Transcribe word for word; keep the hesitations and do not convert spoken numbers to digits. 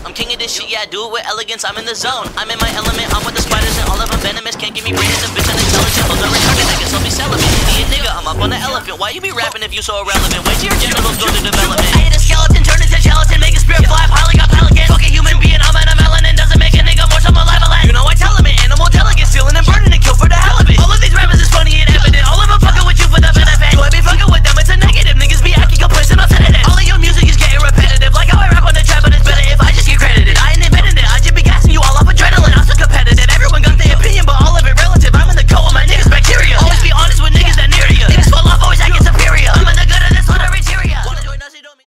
I'm king of this shit, yeah, I do it with elegance. I'm in the zone, I'm in my element. I'm with the spiders and all of them venomous. Can't give me brains and bitch unintelligent. Hoes are retarded, I guess I'll be celibate. Me a nigga, I'm up on the elephant. Why you be rapping if you so irrelevant? Wait till your genitals go to development. I hit a skeleton, turn into gelatin, make a spirit fly, piling up pelicans. Fuck a human being.